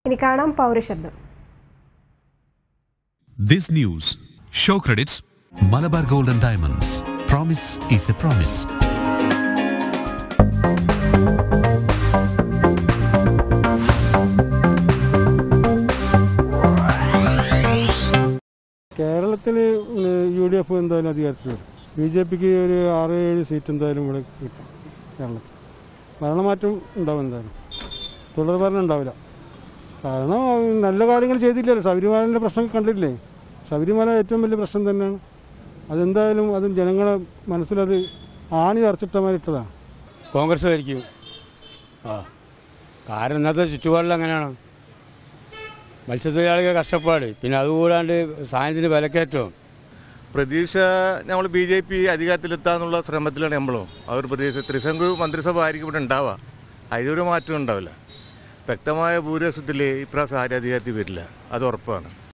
ഇനി കാണാം പൗരശബ്ദം. This news show credits Malabar Gold and Diamonds. Promise is a promise. കേരളത്തിൽ UDF എന്തായാലും അധികാരത്തിൽ വരും. BJPക്ക് ഒരു 6-7 സീറ്റ് എന്തായാലും ഇവിടെ കിട്ടും. കേരളത്തിൽ ഭരണമാറ്റം ഉണ്ടാവും, എന്തായാലും തുടർഭരണം ഉണ്ടാവില്ല. കാരണം നല്ല കാര്യങ്ങൾ ചെയ്തില്ലല്ലോ. ശബരിമലയുടെ പ്രശ്നം കണ്ടില്ലേ? ശബരിമല ഏറ്റവും വലിയ പ്രശ്നം തന്നെയാണ്. അതെന്തായാലും അത് ജനങ്ങളെ മനസ്സിലത് ആണി തറച്ചിട്ടമാരിട്ടതാണ്. കോൺഗ്രസ് ആയിരിക്കും. കാരണം ഇന്നത്തെ ചുറ്റുപാടിൽ അങ്ങനെയാണ്. മത്സ്യത്തൊഴിലാളികൾ കഷ്ടപ്പാട്, പിന്നെ അതുകൂടാണ്ട് സാധനത്തിന് വിലക്കയറ്റവും. പ്രതീക്ഷ നമ്മൾ BJP അധികാരത്തിലെത്താന്നുള്ള ശ്രമത്തിലാണ് നമ്മളും. അവർ പ്രതീക്ഷ ത്രിസംഘ മന്ത്രിസഭ ആയിരിക്കും ഇവിടെ ഉണ്ടാവുക. അതിലൊരു മാറ്റം ഉണ്ടാവില്ല. വ്യക്തമായ ഭൂരിപക്ഷത്തിൽ ഇപ്രാവശ്യം ആരും അധികാരത്തിൽ വരില്ല, അത് ഉറപ്പാണ്.